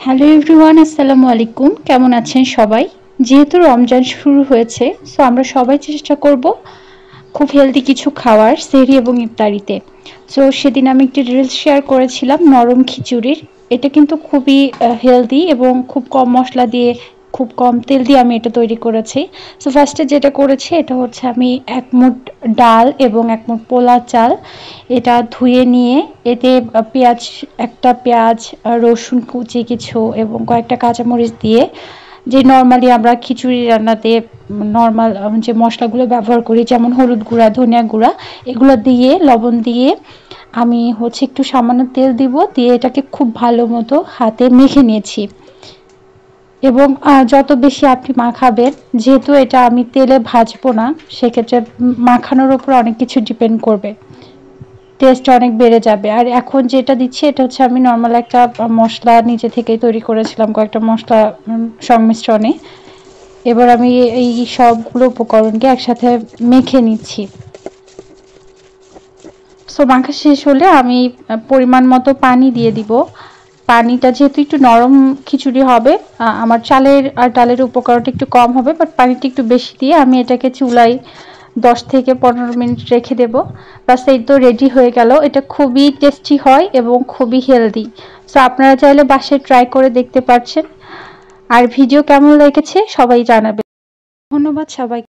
Hello everyone, আসসালামু আলাইকুম। কেমন আছেন সবাই? যেহেতু রমজান শুরু হয়েছে, সো আমরা সবাই চেষ্টা করব খুব হেলদি কিছু খাওয়ার সেহরি এবং ইফতারিতে। সো সেদিন আমি একটি রিলস শেয়ার করেছিলাম নরম খিচুড়ির। এটা কিন্তু খুবই হেলদি এবং খুব কম মশলা দিয়ে, খুব কম তেল দিয়ে আমি এটা তৈরি করেছি। সো ফার্স্টে যেটা করেছি এটা হচ্ছে আমি ১ মুঠ ডাল এবং ১ মুঠ পোলা চাল এটা ধুয়ে নিয়ে এতে পেঁয়াজ, একটা পেঁয়াজ, রসুন কুচি কিছু এবং কয়েকটা কাঁচামরিচ দিয়ে, যে নর্মালি আমরা খিচুড়ি রান্নাতে নর্মাল যে মশলাগুলো ব্যবহার করি যেমন হলুদ গুঁড়া, ধনিয়া গুঁড়া, এগুলো দিয়ে লবণ দিয়ে আমি হচ্ছে একটু সামান্য তেল দিব, দিয়ে এটাকে খুব ভালো মতো হাতে মেখে নিয়েছি। এবং যত বেশি আপনি মাখাবেন, যেহেতু এটা আমি তেলে ভাজবো না, সেক্ষেত্রে মাখানোর উপর অনেক কিছু ডিপেন্ড করবে, টেস্ট অনেক বেড়ে যাবে। আর এখন যেটা দিচ্ছি এটা হচ্ছে আমি নর্মাল একটা মশলা নিজে থেকেই তৈরি করেছিলাম কয়েকটা মশলা সংমিশ্রণে। এবার আমি এই সবগুলো উপকরণকে একসাথে মেখে নিচ্ছি। সো মাখা শেষ হলে আমি পরিমাণ মতো পানি দিয়ে দিব। পানিটা যেহেতু একটু নরম খিচুড়ি হবে, আমার চালের আর ডালের উপকরণটা একটু কম হবে, বাট পানিটা একটু বেশি দিয়ে আমি এটাকে চুলায় 10 থেকে 15 মিনিট রেখে দেব। বাস এই তো রেডি হয়ে গেল। এটা খুবই টেস্টি হয় এবং খুবই হেলদি। সো আপনারা চাইলে বাসায় ট্রাই করে দেখতে পারছেন। আর ভিডিও কেমন লেগেছে সবাই জানাবেন। ধন্যবাদ সবাই।